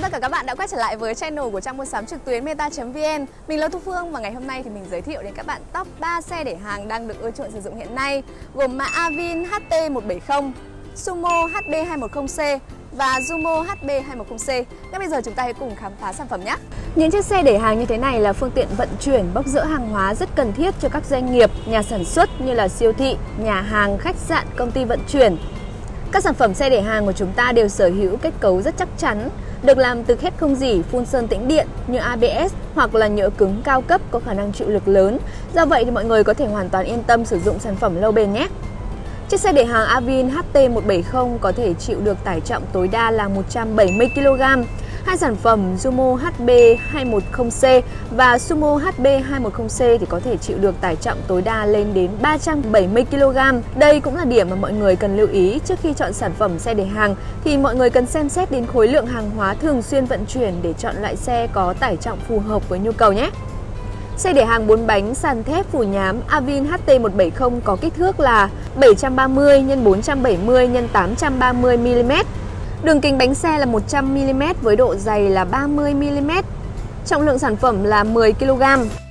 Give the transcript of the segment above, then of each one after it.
tất cả các bạn đã quay trở lại với channel của trang mua sắm trực tuyến Meta.vn. Mình là Thu Phương và ngày hôm nay thì mình giới thiệu đến các bạn top 3 xe để hàng đang được ưa chuộng sử dụng hiện nay, gồm mã Avin HT170, Sumo HB210C và Zumo HB210C. Ngay bây giờ chúng ta hãy cùng khám phá sản phẩm nhé. Những chiếc xe để hàng như thế này là phương tiện vận chuyển bốc dỡ hàng hóa rất cần thiết cho các doanh nghiệp, nhà sản xuất như là siêu thị, nhà hàng, khách sạn, công ty vận chuyển. Các sản phẩm xe để hàng của chúng ta đều sở hữu kết cấu rất chắc chắn, được làm từ thép không rỉ phun sơn tĩnh điện như ABS hoặc là nhựa cứng cao cấp có khả năng chịu lực lớn. Do vậy thì mọi người có thể hoàn toàn yên tâm sử dụng sản phẩm lâu bền nhé. Chiếc xe để hàng Avin HT170 có thể chịu được tải trọng tối đa là 170 kg. Hai sản phẩm Zumo HB210C và Sumo HB210C thì có thể chịu được tải trọng tối đa lên đến 370 kg. Đây cũng là điểm mà mọi người cần lưu ý trước khi chọn sản phẩm xe để hàng, thì mọi người cần xem xét đến khối lượng hàng hóa thường xuyên vận chuyển để chọn loại xe có tải trọng phù hợp với nhu cầu nhé. Xe để hàng 4 bánh sàn thép phủ nhám Avin HT170 có kích thước là 730 x 470 x 830 mm. Đường kính bánh xe là 100 mm với độ dày là 30 mm. Trọng lượng sản phẩm là 10 kg.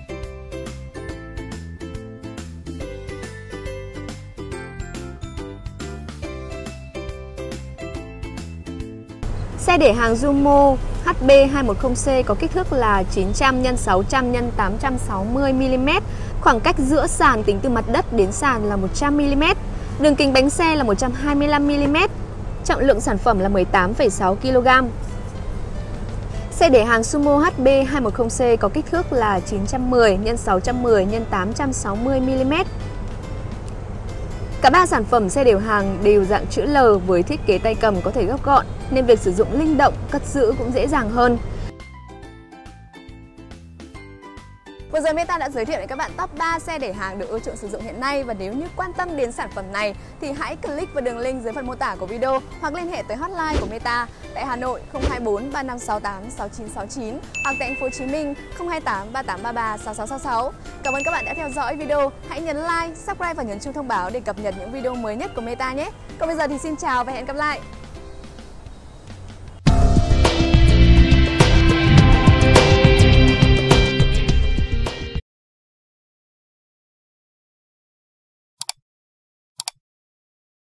Xe để hàng Zumo HB210C có kích thước là 900 x 600 x 860 mm. Khoảng cách giữa sàn tính từ mặt đất đến sàn là 100 mm. Đường kính bánh xe là 125 mm. Trọng lượng sản phẩm là 18,6 kg. Xe để hàng Sumo HB210C có kích thước là 910 x 610 x 860 mm. Cả ba sản phẩm xe đều hàng đều dạng chữ L với thiết kế tay cầm có thể gấp gọn nên việc sử dụng linh động, cất giữ cũng dễ dàng hơn. Vừa rồi Meta đã giới thiệu đến các bạn top 3 xe để hàng được ưa chuộng sử dụng hiện nay, và nếu như quan tâm đến sản phẩm này thì hãy click vào đường link dưới phần mô tả của video hoặc liên hệ tới hotline của Meta tại Hà Nội 024 3568 6969 hoặc tại thành phố Hồ Chí Minh 028 3833 6666. Cảm ơn các bạn đã theo dõi video. Hãy nhấn like, subscribe và nhấn chuông thông báo để cập nhật những video mới nhất của Meta nhé. Còn bây giờ thì xin chào và hẹn gặp lại.